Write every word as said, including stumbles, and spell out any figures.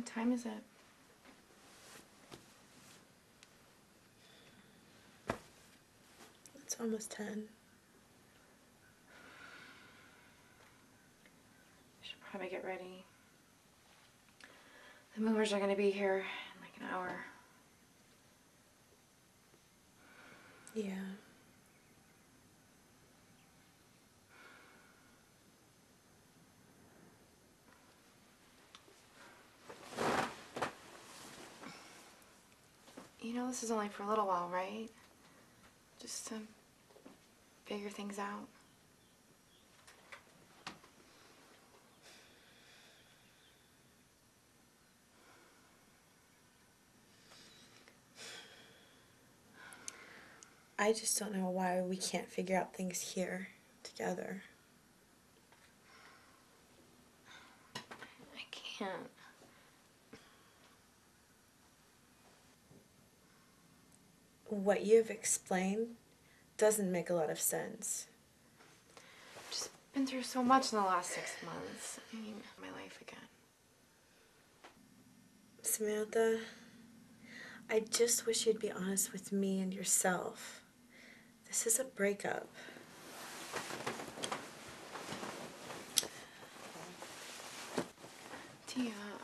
time is it? It's almost ten. Should probably get ready. The movers are going to be here in like an hour. Yeah. You know, this is only for a little while, right? Just to figure things out. I just don't know why we can't figure out things here together. I can't. What you've explained doesn't make a lot of sense. I've just been through so much in the last six months. I mean, my life again. Samantha, I just wish you'd be honest with me and yourself. This is a breakup. Tia.